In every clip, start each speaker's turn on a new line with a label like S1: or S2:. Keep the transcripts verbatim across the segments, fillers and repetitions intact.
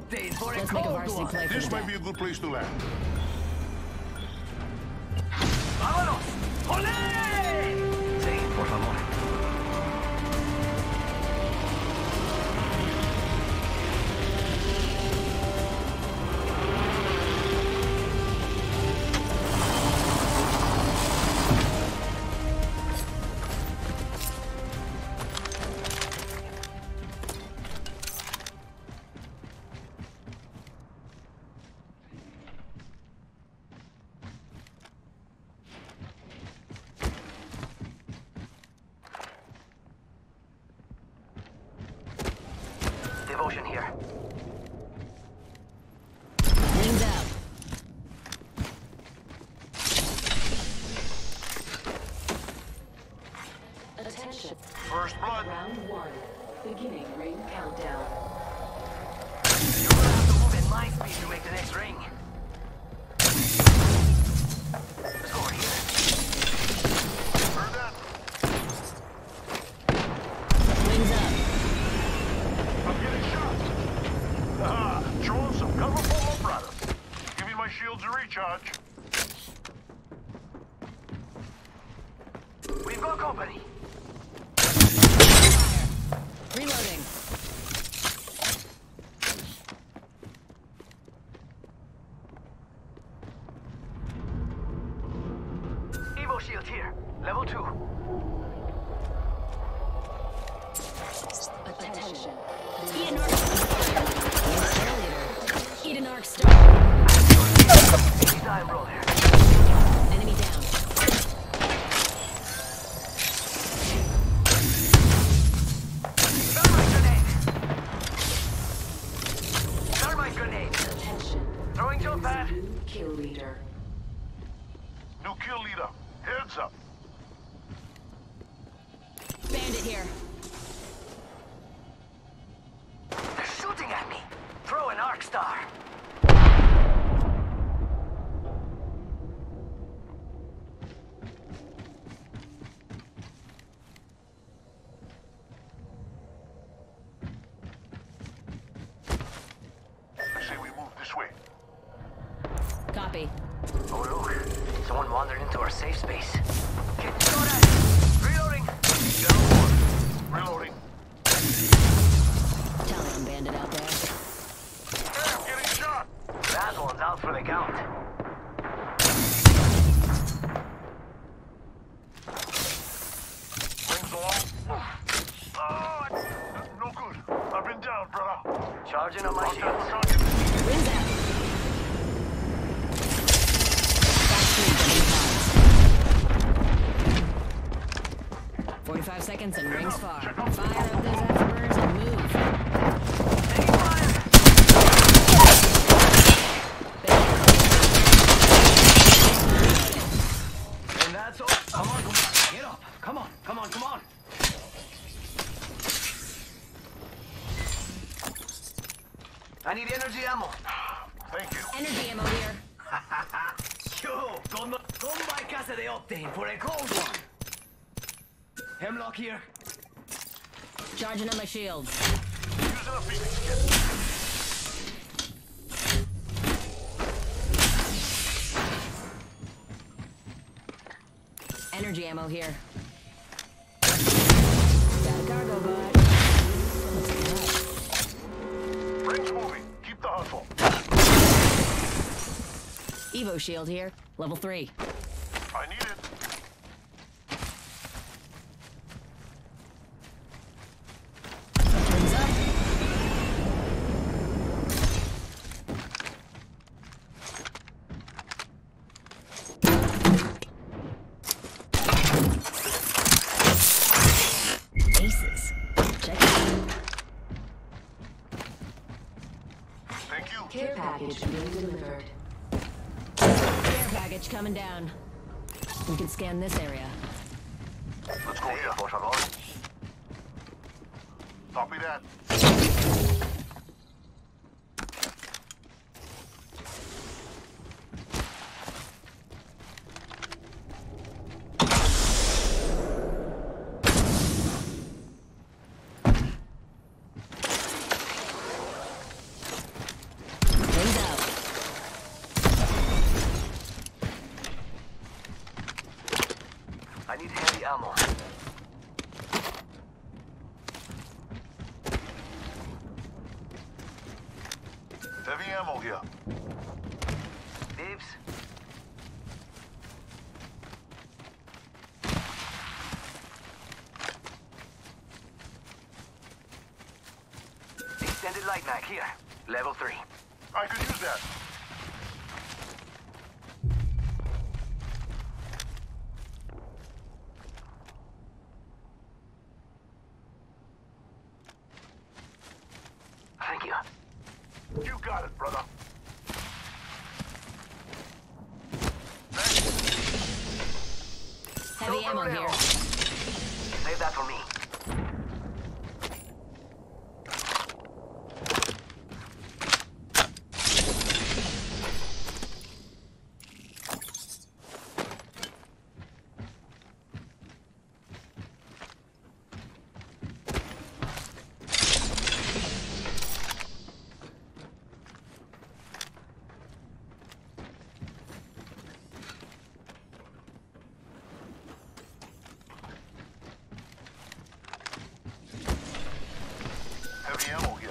S1: octane for a
S2: Let's make a
S1: cold
S2: varsity
S1: one.
S2: play for
S3: This
S2: the
S3: might
S2: deck.
S3: be a good place to land.
S1: ¡Vámonos! ¡Olé! Sí, por favor. Devotion here.
S2: Wings out.
S4: Attention.
S3: First blood.
S4: Round one. Beginning ring countdown.
S1: You're gonna have to move at my speed to make the next ring. Let's go over here.
S3: Heard that?
S2: Wings up.
S3: I'm getting shot. Ah, throwing some cover for my brother. Give me my shields to recharge.
S1: We've got company.
S2: Reloading.
S1: Evo shield here. Level two.
S4: Attention.
S2: Eat an arc star. Eat an arc star.
S1: Time roll here.
S2: Enemy down.
S1: Thermite grenade. Thermite grenade.
S4: Attention.
S1: Throwing jump pad.
S4: New kill leader.
S3: New kill leader. Heads up.
S2: Bandit here.
S1: They're shooting at me. Throw an arc star.
S3: I say we move this way.
S2: Copy.
S1: Oh look, someone wandered into our safe space. Get shot at. Reloading.
S3: Down one. Reloading.
S2: Italian bandit out there.
S3: Hey, I'm getting shot.
S1: That one's out for the count.
S3: Rings along. Oh, no good. I've been down, brother.
S1: Charging on my
S3: I'll
S1: shield.
S3: tap the target.
S2: Wings out. Forty-five seconds and rings far. Fire up those afterburners and move.
S1: Taking fire. And that's all. Come on, come on. Get up. Come on, come on, come on. I need energy ammo.
S3: Thank you.
S2: Energy ammo here.
S1: Yo, come, come by Casa de Octane for a cold one. Hemlock here.
S2: Charging on my shields.
S3: Using a Phoenix kit.
S2: Energy ammo here. Got a cargo bot.
S3: Rings moving. Keep the hustle.
S2: Evo shield here. Level three.
S3: I need it.
S2: Wings up. Aces. Check it out.
S3: Thank you.
S4: Care package being delivered.
S2: Care package coming down. We can scan this area.
S3: Let's go here.
S1: Por favor.
S3: Copy that. here.
S1: Dibs. Extended light mag here. Level three.
S3: I could use that.
S1: Thank you.
S3: You got it, brother.
S2: Heavy ammo here.
S1: Save that for me.
S3: Heavy ammo here.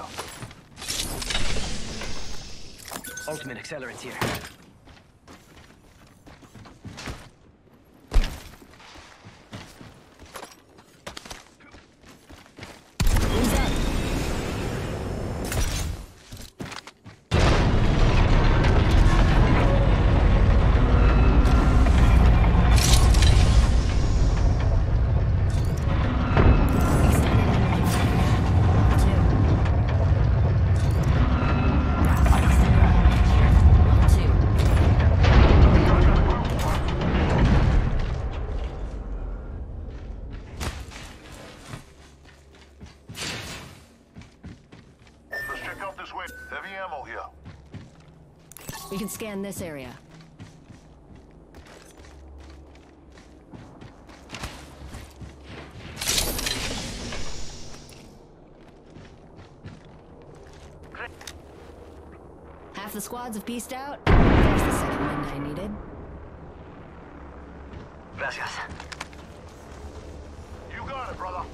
S1: Ultimate accelerant here.
S2: Who's up?
S3: Let's check out this way. Heavy ammo here.
S2: We can scan this area. Half the squads have pieced out. There's the second wind I needed.
S1: Gracias.
S3: You got it, brother.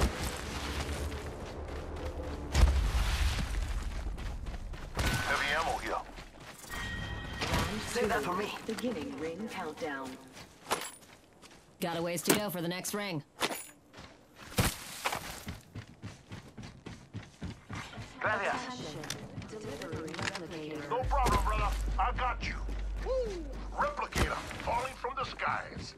S3: Heavy ammo here.
S1: Save that for me.
S4: Beginning ring countdown.
S2: Got a ways to go for the next ring.
S1: Gracias.
S4: Delivery replicator.
S3: No problem, brother. I got you. Woo! Replicator falling from the skies.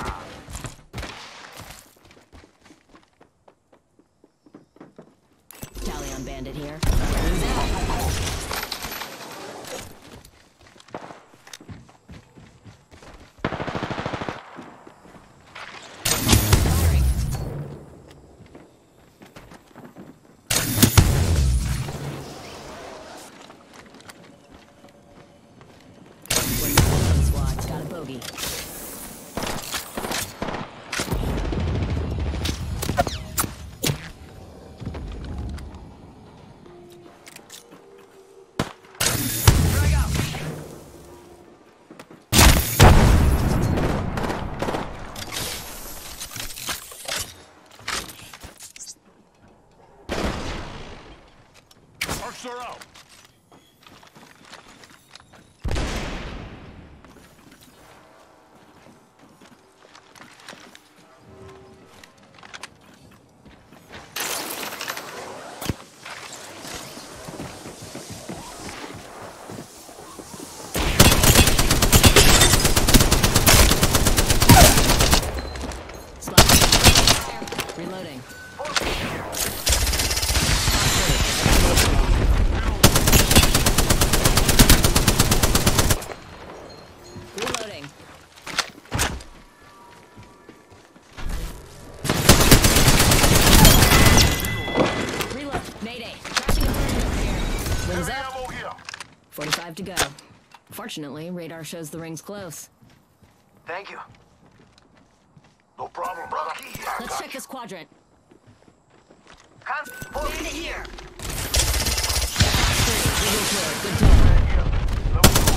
S2: Talion bandit here. Who's out? Squad's got a bogey.
S1: Drag out.
S3: Arcs are out.
S2: Squad. Reloading. Reloading. Reload. Mayday. Crashing and burning over here. Rings
S3: Heavy
S2: up.
S3: ammo here.
S2: forty-five to go. Fortunately, radar shows the ring's close.
S1: Thank you.
S3: No problem, brother. I
S2: Let's
S3: got
S2: check this quadrant.
S1: Hand. Bandit here.
S2: Eagle clear. Good job.
S3: you. Level two.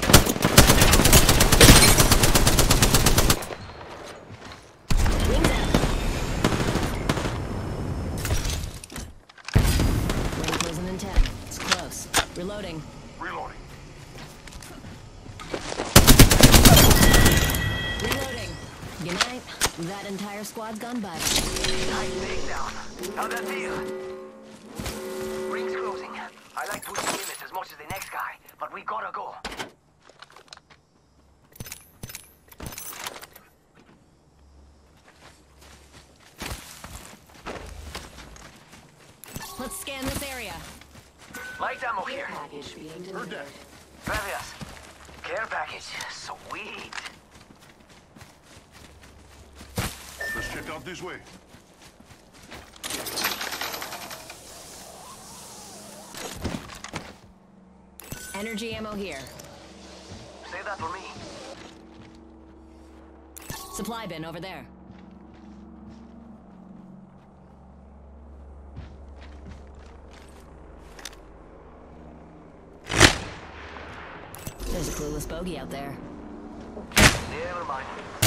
S2: Wings out. Reloading.
S3: Reloading.
S2: Reloading. Good night. That entire squad's gone by.
S1: Nice takedown. How'd that feel? Ring's closing. I like pushing limits as much as the next guy, but we gotta go.
S2: Let's scan this area.
S1: Light ammo
S4: Care
S1: here.
S4: package being
S3: Heard
S4: delivered.
S3: that.
S1: Gracias. Care package. Sweet.
S3: Let's check out this way.
S2: Energy ammo here.
S1: Save that for me.
S2: Supply bin over there. There's a clueless bogey out there.
S1: Never mind.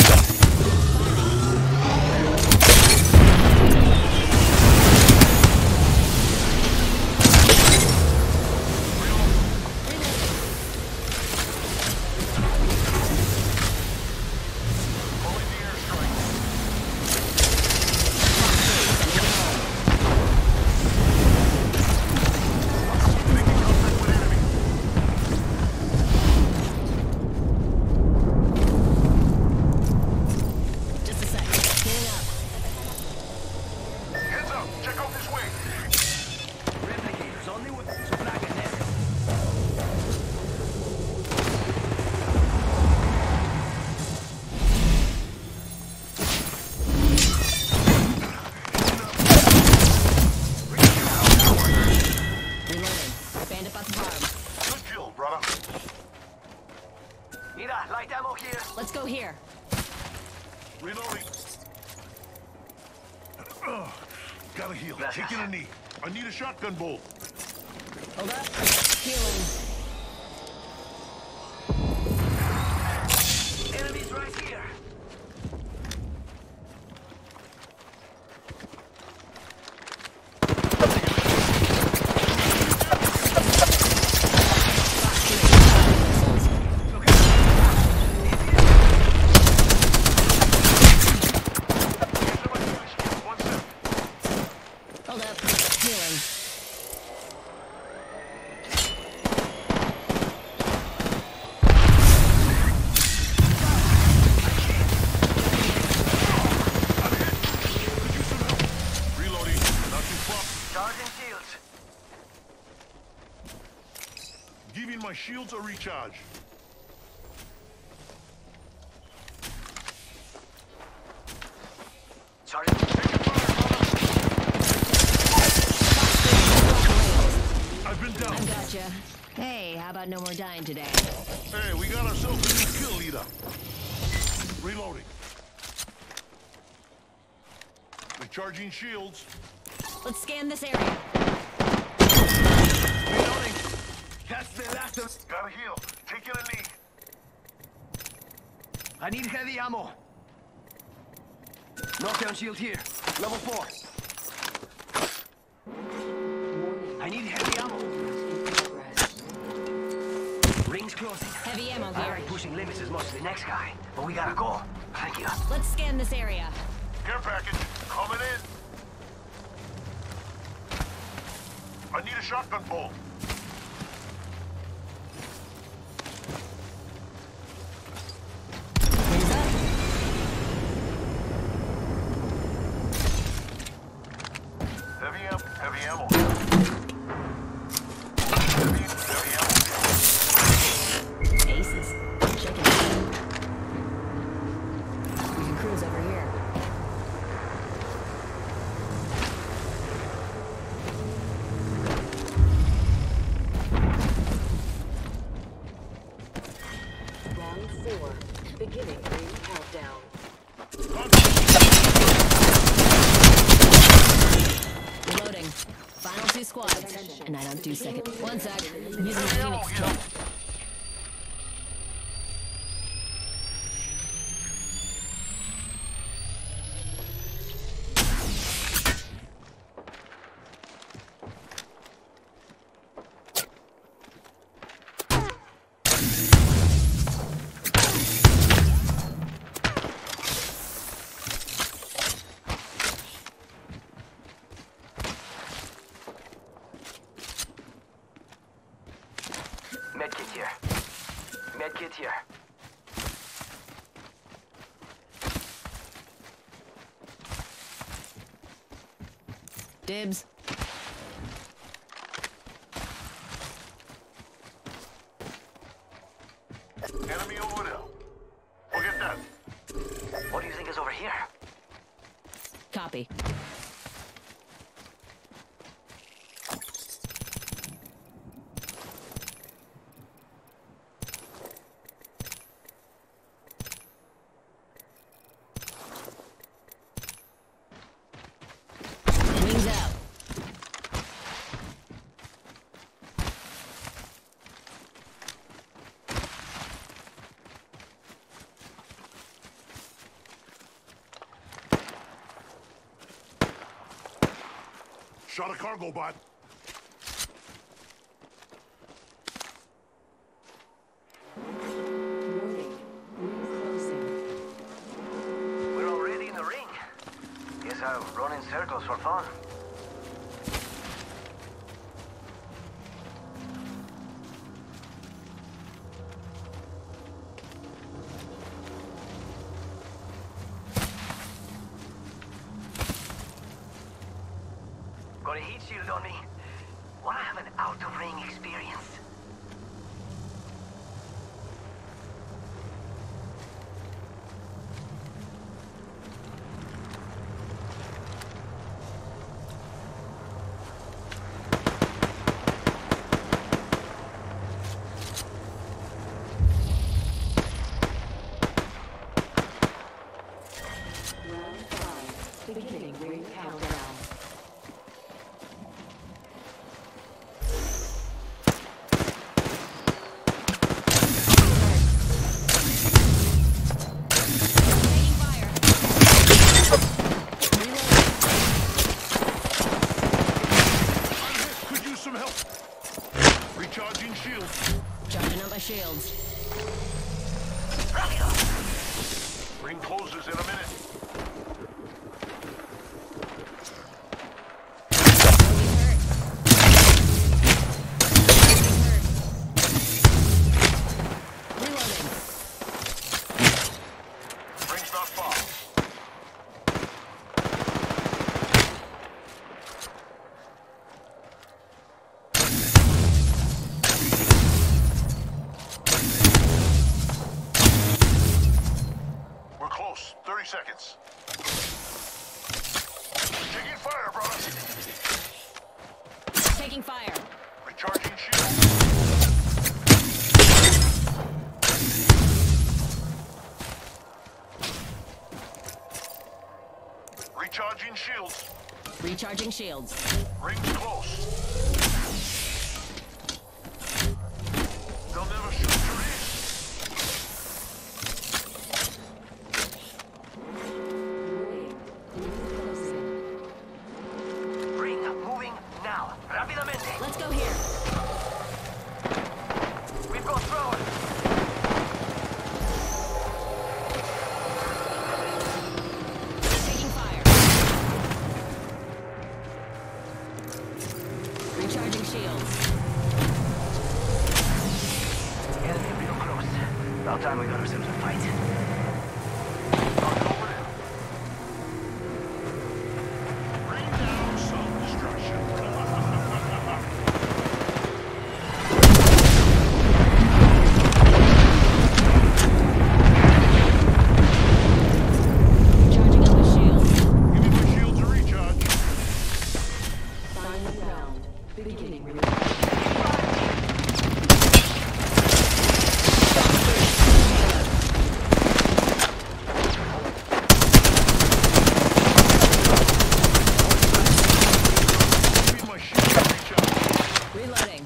S3: Calling the airstrike. Making contact with enemy.
S2: Just a sec. Cleaning up.
S3: Heads up. Check out this way.
S1: Replicators only with flag and net.
S2: Reloading. Bandit butts farm.
S3: Good kill, brother.
S1: Mira, light ammo here.
S2: Let's go here.
S3: Reloading. Ugh. Gotta heal.
S1: Gracias.
S3: Taking a knee. I need a shotgun bolt.
S2: Hold up. Healing.
S1: Enemies right here.
S3: One sec.
S2: Hold up. Healing.
S3: Reloading. Not too far.
S1: Charging shields.
S3: Giving my shields a recharge.
S1: Charging.
S3: I've been down.
S2: I gotcha. Hey, how about no more dying today?
S3: Hey, we got ourselves a new kill leader. Reloading. Recharging shields.
S2: Let's scan this area.
S1: Reloading. That's the last of...
S3: Gotta heal. Taking a knee.
S1: I need heavy ammo. Knockdown shield here. Level four. I need heavy ammo.
S4: In progress.
S1: Rings closing.
S2: Heavy ammo
S1: I
S2: here.
S1: like pushing limits as much as the next guy, but we gotta go. Thank you.
S2: Let's scan this area.
S3: Care package. Coming in. I need a shotgun bolt.
S2: Wings up.
S3: Heavy ammo. Heavy ammo. Heavy, heavy ammo.
S2: Aces. Check it out. We can cruise over here.
S4: Round four. Beginning ring countdown.
S2: Reloading. Final two squads. And I don't do second. One sec. I'm using my Phoenix kit.
S1: here. Med kit here.
S2: Dibs.
S3: Enemy over there. Forget that.
S1: What do you think is over here?
S2: Copy. Wings out.
S3: Shot a cargo bot.
S4: Warning. Ring closing.
S1: We're already in the ring. Guess I'll run in circles for fun. Got a heat shield on me. Wanna have an out-of-ring experience?
S4: Round five. Beginning ring countdown.
S2: Taking fire.
S3: Could use some help. Recharging shield.
S2: Charging up my shields.
S3: Ring closes in a minute.
S2: Reloading.
S3: Ring's not far. We're close. thirty seconds. Taking fire, brother.
S2: Taking fire.
S3: Recharging shield. Recharging shields.
S2: Recharging shields.
S3: Ring's close. They'll never shoot through these.
S4: Warning. Ring closing.
S1: Ring moving now. Rápidamente.
S2: Let's go here.
S1: We've got thrower.
S2: Taking fire. Recharging shields.
S1: Enemy real close. About time we got ourselves a fight.
S3: Knocked over there. Bring down self-destruction.
S2: Charging up my shields.
S3: Give me my shields to recharge.
S4: Final round. Beginning ring.
S3: Give me my shield to recharge.
S2: Reloading.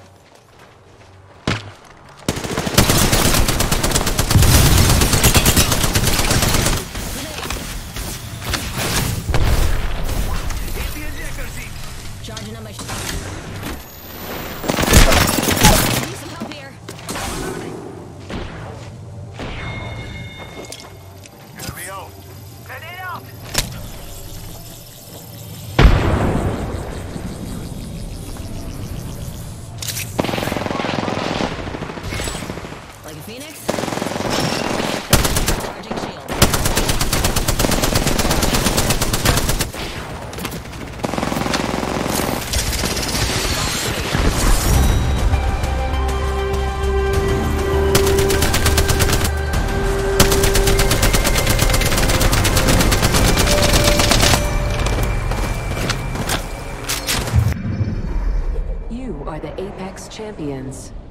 S1: Hit the ejector seat.
S2: Charging up my shields. Need some help here.
S3: Enemy out.
S1: Grenade out.
S4: are the Apex Champions.